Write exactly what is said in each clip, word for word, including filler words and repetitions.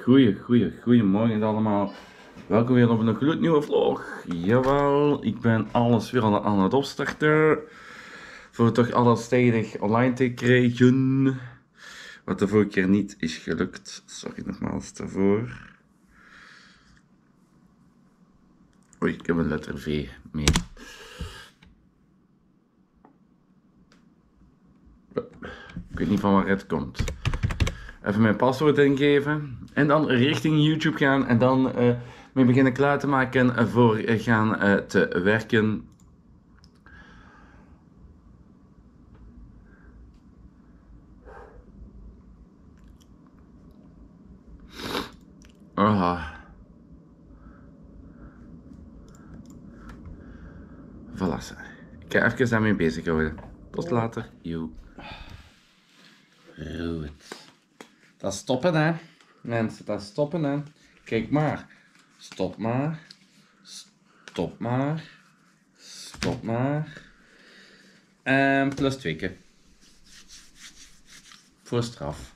Goeie, goeie, goeiemorgen allemaal. Welkom weer op een gloednieuwe vlog. Jawel, ik ben alles weer aan, aan het opstarten. Voor het toch alles tijdig online te krijgen. Wat de vorige keer niet is gelukt. Sorry nogmaals daarvoor. Oei, ik heb een letter V mee. Ik weet niet van waar het komt. Even mijn paswoord ingeven. En dan richting YouTube gaan. En dan uh, mee beginnen klaar te maken voor gaan uh, te werken. Ah. Voilà. Ik ga even daarmee bezig houden. Tot later. Joe. Goed. Dat is stoppen, hè. Mensen, dat is stoppen, hè. Kijk maar. Stop maar. Stop maar. Stop maar. En plus twee keer. Voor straf.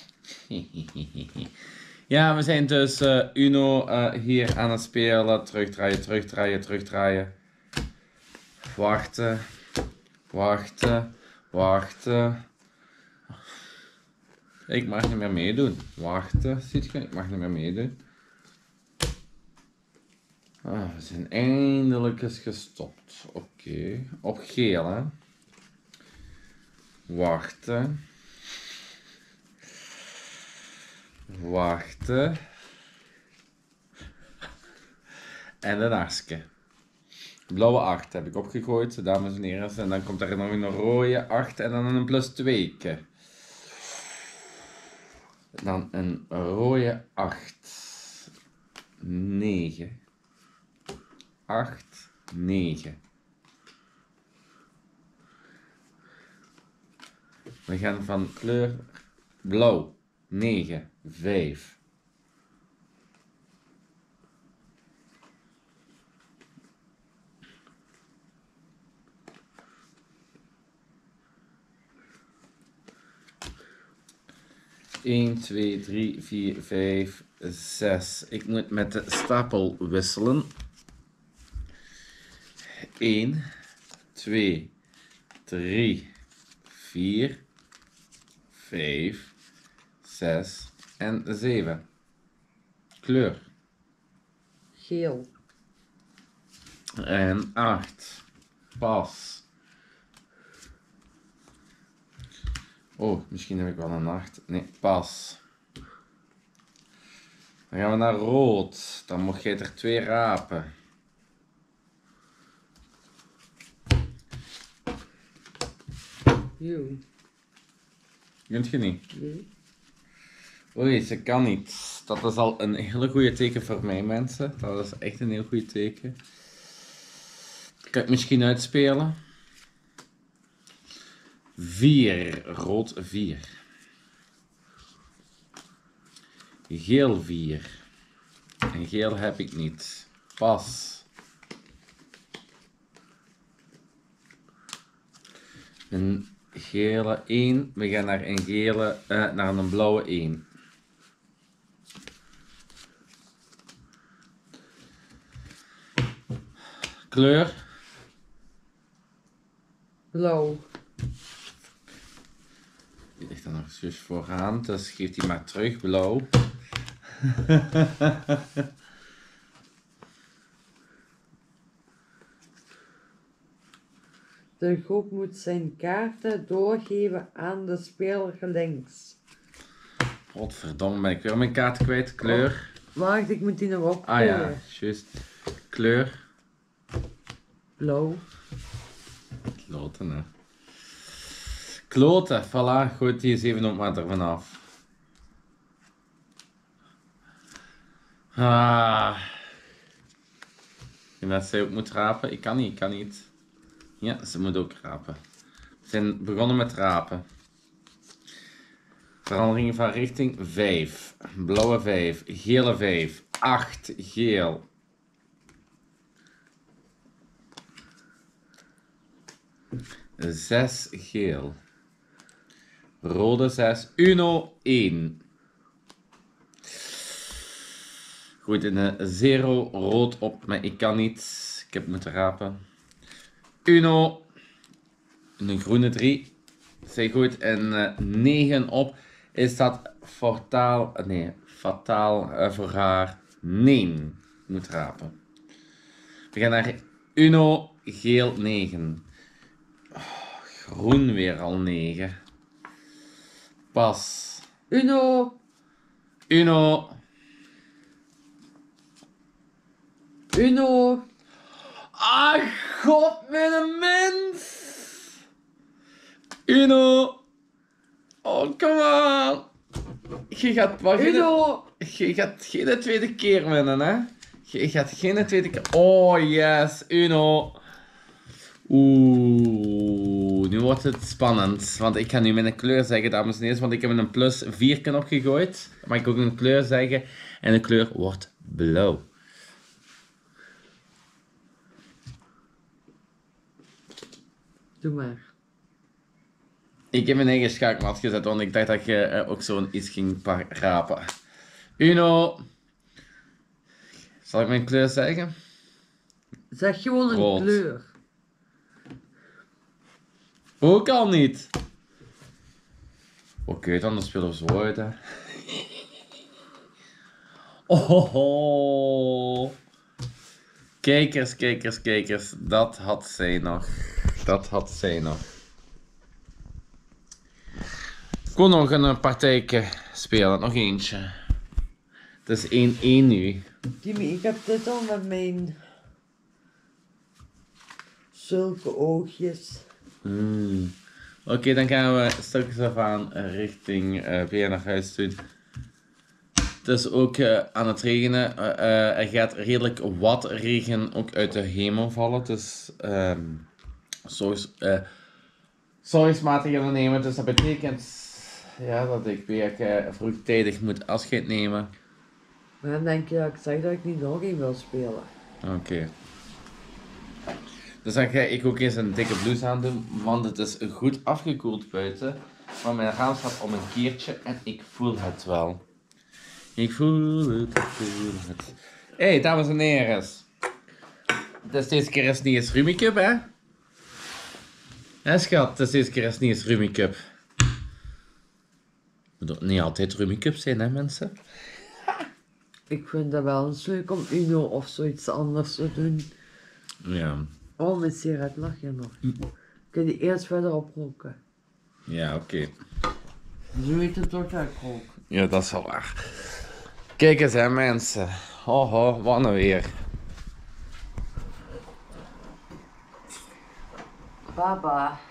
Ja, we zijn dus uh, Uno uh, hier aan het spelen. Terugdraaien, terugdraaien, terugdraaien. Wachten. Wachten. Wachten. Ik mag niet meer meedoen. Wachten, ziet je? Ik mag niet meer meedoen. Ah, we zijn eindelijk eens gestopt. Oké. Okay. Op geel, hè. Wachten. Wachten. En een asje. Blauwe acht heb ik opgegooid, dames en heren. En dan komt er nog een rode acht en dan een plus twee. Dan een rode acht. negen. acht, negen. We gaan van kleur blauw. negen, vijf. een, twee, drie, vier, vijf, zes. Ik moet met de stapel wisselen. een, twee, drie, vier, vijf, zes en zeven. Kleur. Geel. En acht. Pas. Oh, misschien heb ik wel een acht. Nee, pas. Dan gaan we naar rood. Dan mocht jij er twee rapen. Jo. Kunt je niet? Nee. Oei, ze kan niet. Dat is al een hele goede teken voor mij, mensen. Dat is echt een heel goed teken. Kan ik misschien uitspelen? vier. Rood vier. Geel vier. En geel heb ik niet. Pas. Een gele één. We gaan naar een gele, uh, naar een blauwe één. Kleur? Blauw. Die ligt er nog eens vooraan, dus geef die maar terug, blauw. De groep moet zijn kaarten doorgeven aan de speler links. Godverdomme, ben ik weer mijn kaart kwijt. Kleur? Oh, wacht, ik moet die nog opkomen. Ah ja, juist. Kleur? Blauw. Kloten, hè. Kloten, voilà. Goed, die is even op maar ervan af. Ah. En dat zij ook moet rapen. Ik kan niet, ik kan niet. Ja, ze moet ook rapen. We zijn begonnen met rapen. Veranderingen van richting vijf. Blauwe vijf. Gele vijf. acht. Geel. zes. Geel. Rode zes. Uno één. gooit een zero rood op, maar ik kan niet. Ik heb moeten rapen. Uno. Een groene drie. Zij gooit een negen op. Is dat fataal? Nee, fataal uh, voor haar? Nee. Ik moet rapen. We gaan naar Uno, geel negen. Oh, groen weer al negen. Pas. Uno. Uno. Uno. Ah, god, mijn mens. Uno. Oh, come on. Je gaat, wat, Uno. je gaat geen tweede keer winnen, hè? Je gaat geen tweede keer... Oh, yes. Uno. Oeh, nu wordt het spannend. Want ik ga nu mijn kleur zeggen, dames en heren. Want ik heb een plus vier knop gegooid. Dan mag ik ook een kleur zeggen. En de kleur wordt blauw. Doe maar. Ik heb mijn eigen schaakmat gezet, want ik dacht dat je uh, ook zo'n iets ging rapen. Uno. Zal ik mijn kleur zeggen? Zeg gewoon een Rood. kleur. Ook al niet. Oké, okay, dan spelen we zo uit, hè. Oh, oh, oh. Kijkers, kijkers, kijkers. Dat had zij nog. Dat had zij nog. Ik kon nog een partijtje spelen. Nog eentje. Het is één één nu. Timmy, ik heb dit al met mijn... zulke oogjes. Mm. Oké, okay, dan gaan we stukjes af aan richting uh, weer naar huis doen. Het is ook uh, aan het regenen. Uh, uh, er gaat redelijk wat regen ook uit de hemel vallen. Dus um, zorgs, uh, zorgsmaatregelen nemen. Dus dat betekent ja, dat ik weer uh, vroegtijdig moet afscheid nemen. Maar dan denk je dat ik zeg dat ik niet nog één wil spelen. Oké. Okay. Dus dan ga ik ook eens een dikke blouse aandoen, want het is goed afgekoeld buiten. Maar mijn raam staat om een keertje en ik voel het wel. Ik voel het, ik voel het. Hé, hey, dames en heren. Dus deze keer is het niet eens Rummikub, hè? Hé schat, dus deze keer is het niet eens Rummikub. Het moet niet altijd Rummikub zijn, hè mensen? Ik vind dat wel eens leuk om Uno of zoiets anders te doen. Ja. Oh, mijn sigaret lag hier nog. Kun je die eerst verder oproken? Ja, oké. Okay. Zo weet het toch dat ik rook. Ja, dat is wel waar. Kijk eens hè mensen. Oh, oh, wat nou weer. Baba.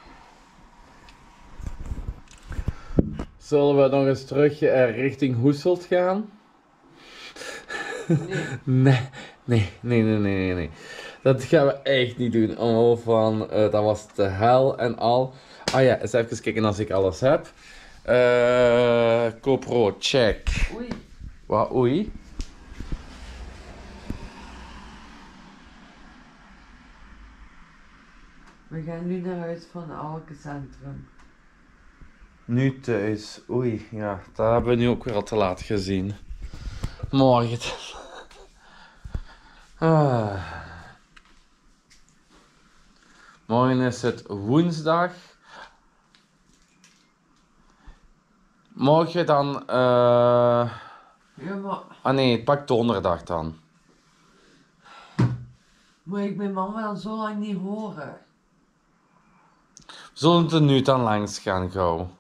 Zullen we nog eens terug uh, richting Hoeselt gaan? Nee. nee, nee, nee, nee, nee, nee. Dat gaan we echt niet doen. Oh, van, uh, dat was de hel en al. Ah ja, eens even kijken als ik alles heb. Uh, GoPro, check. Oei. Wat, oei? We gaan nu naar huis van Alke Centrum. Nu thuis. Oei, ja. Dat hebben we nu ook weer al te laat gezien. Morgen. Ah. Morgen is het woensdag. Morgen dan... Uh... Ja, maar... Ah nee, pak donderdag dan. Moet ik mijn mama dan zo lang niet horen? We zullen er nu dan langs gaan, gauw.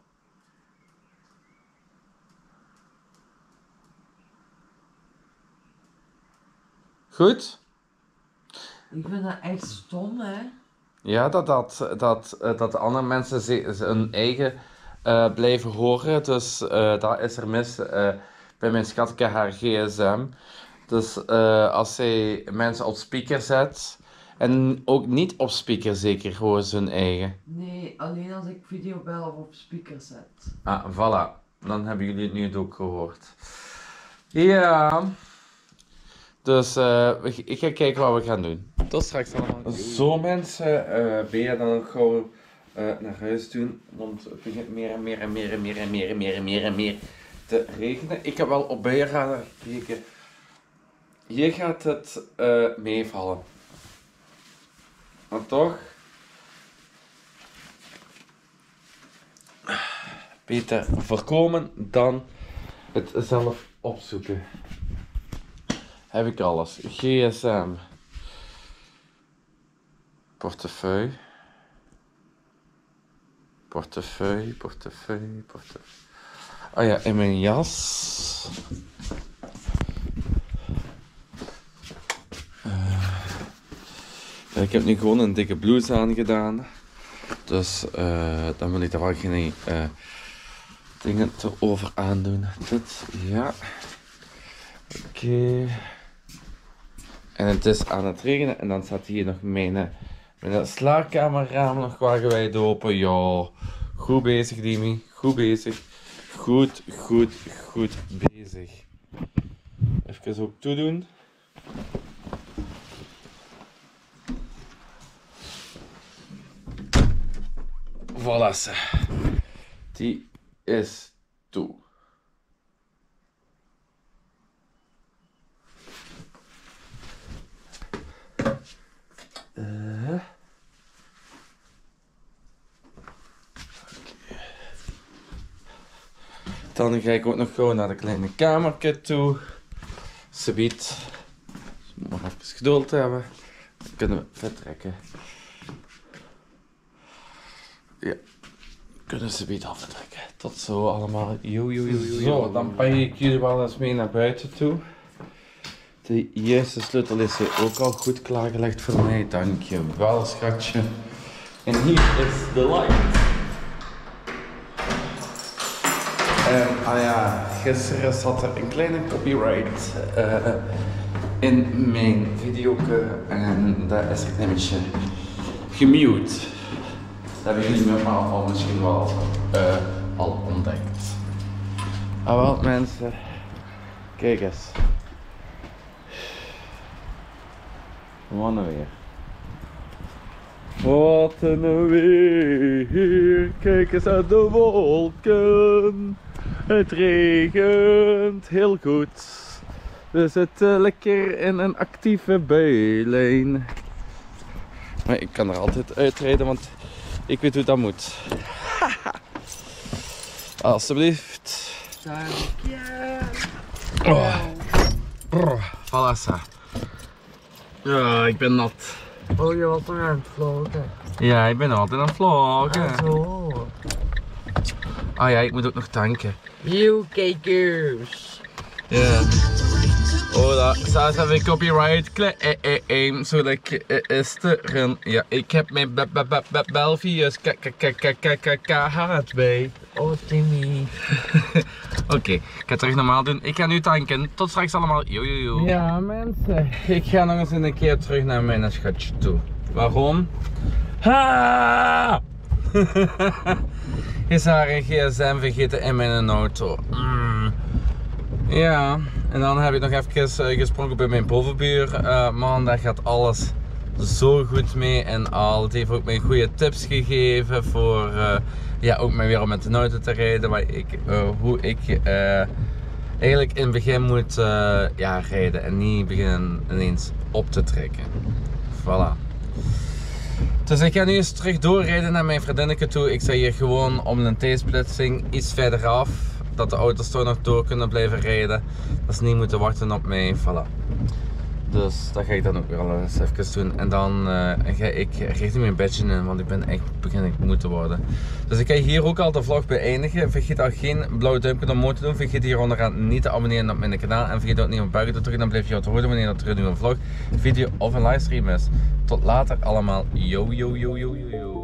Goed? Ik vind dat echt stom, hè? Ja, dat, dat, dat, dat de andere mensen ze, ze hun eigen uh, blijven horen. Dus uh, dat is er mis uh, bij mijn schatje haar gsm. Dus uh, als zij mensen op speaker zet, en ook niet op speaker zeker, horen ze hun eigen. Nee, alleen als ik videobel of op speaker zet. Ah, voilà. Dan hebben jullie het nu ook gehoord. Ja. Dus uh, ik ga kijken wat we gaan doen. Tot straks allemaal. Zo mensen, uh, ben je dan ook gauw uh, naar huis doen? Want het begint meer en meer en meer en meer en meer en meer en meer en meer te regenen. Ik heb wel op buienradar gekeken. hier gaat het uh, meevallen. Maar toch, beter voorkomen dan het zelf opzoeken. Heb ik alles. G S M. Portefeuille. Portefeuille, portefeuille, portefeuille. Oh ja, in mijn jas. Uh, ik heb nu gewoon een dikke blouse aangedaan. Dus uh, dan wil ik daar wel geen uh, dingen te over aandoen. Dit, ja. Oké. Okay. En het is aan het regenen en dan staat hier nog mijn, mijn slaapkamerraam nog wagenwijd open. Ja, goed bezig Dimi, goed bezig. Goed, goed, goed bezig. Even ook toedoen. Voilà, die is toe. Uh. Okay. Dan ga ik ook nog gewoon naar de kleine kamertje toe. Subiet. Nog even geduld hebben. Dan kunnen we vertrekken. Ja. Kunnen subiet al vertrekken. Tot zo allemaal. Yo, yo, yo, yo. Zo, dan pak ik jullie wel eens mee naar buiten toe. De juiste sleutel is er ook al goed klaargelegd voor mij. Dankjewel, schatje. En hier is de light. En ah ja, gisteren zat er een kleine copyright uh, in mijn video en dat is een beetje gemute. Dat hebben jullie me maar al misschien wel uh, al ontdekt. Ah wel mensen, kijk eens. Wat een weer. Wat een weer. Kijk eens uit de wolken. Het regent heel goed. We zitten lekker in een actieve builijn. Maar ik kan er altijd uitrijden, want ik weet hoe dat moet. Alsjeblieft. Dank je. Oh. Voilà. Ja, ik ben nat. Oh, je was nog aan het vlogen. Ja, ik ben altijd aan het vloggen. Ah, zo. Ah ja, ik moet ook nog tanken. You kijkers. Ja. Oh, dat staat even copyright claim. Zodat ik is te run. Ja, ik heb mijn Belfius kaart bij. Oh, Timmy. Oké, ik ga het terug normaal doen. Ik ga nu tanken. Tot straks allemaal. Yo, yo, yo. Ja, mensen. Ik ga nog eens een keer terug naar mijn schatje toe. Waarom? Ha! Is haar een G S M vergeten in mijn auto. Mm. Ja, en dan heb ik nog even gesproken bij mijn bovenbuur. Uh, man, daar gaat alles zo goed mee en al. Het heeft ook mij goede tips gegeven voor uh, ja, ook maar weer om met de auto te rijden. Waar ik, uh, hoe ik uh, eigenlijk in het begin moet uh, ja, rijden en niet beginnen ineens op te trekken. Voilà. Dus ik ga nu eens terug doorrijden naar mijn vriendinnetje toe. Ik sta hier gewoon om een T-splitsing iets verder af. Dat de auto's toch nog door kunnen blijven rijden. Dat ze niet moeten wachten op mij. Voilà. Dus dat ga ik dan ook weer al eens even doen. En dan uh, ga ik richting mijn bedje in, want ik ben echt begin ik moe te worden. Dus ik ga hier ook al de vlog beëindigen. Vergeet al geen blauwe duimpje om te doen. Vergeet hier onderaan niet te abonneren op mijn kanaal. En vergeet ook niet op buiten te drukken. Dan blijf je op de hoogte wanneer er een nieuwe vlog, video of een livestream is. Tot later allemaal. Yo yo yo yo yo yo.